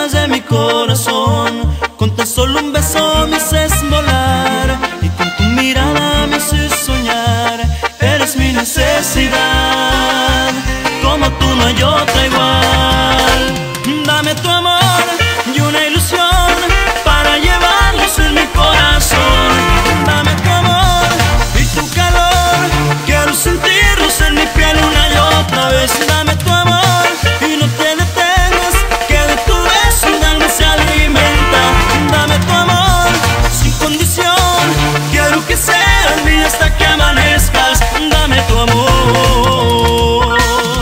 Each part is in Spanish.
llamas de mi corazón. Con tan solo un beso me haces volar y con tu mirada me haces soñar. Eres mi necesidad, como tú no hay otra igual. Dame tu amor y una ilusión para llevarlos en mi corazón. Dame tu amor y tu calor, quiero sentirlos en mi piel una y otra vez. Dame tu amor y no te detengas, que de tu beso mi alma se alimenta. Dame tu amor sin condición, quiero que seas mía hasta que amanezcas. Dame tu amor.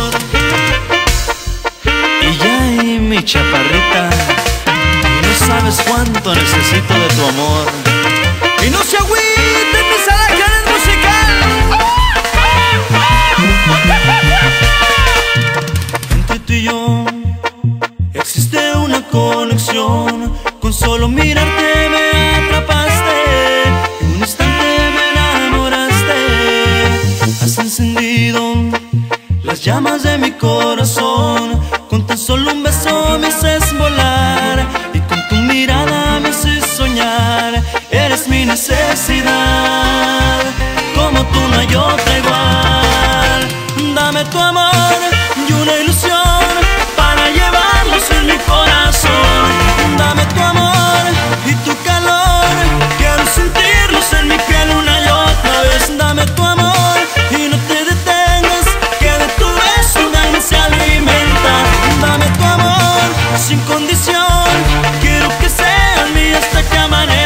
Y ya ahí mi chaparrita, no sabes cuánto necesito de tu amor. Y no se agüiten mis alacranes musical. Entre tú y yo existe una conexión. Con solo mirarte me atrapaste, en un instante me enamoraste. Has encendido las llamas de mi corazón. Con tan solo un beso me haces volar y con tu mirada me haces soñar. Eres mi necesidad, como tú no hay otra igual. Dame tu amor y una ilusión para llevarlos en mi corazón. Dame tu amor y tu calor, quiero sentirlos en mi piel una y otra vez. Dame tu amor y no te detengas, que de tu beso mi alma se alimenta. Dame tu amor sin condición, quiero que seas mía hasta que amanezca.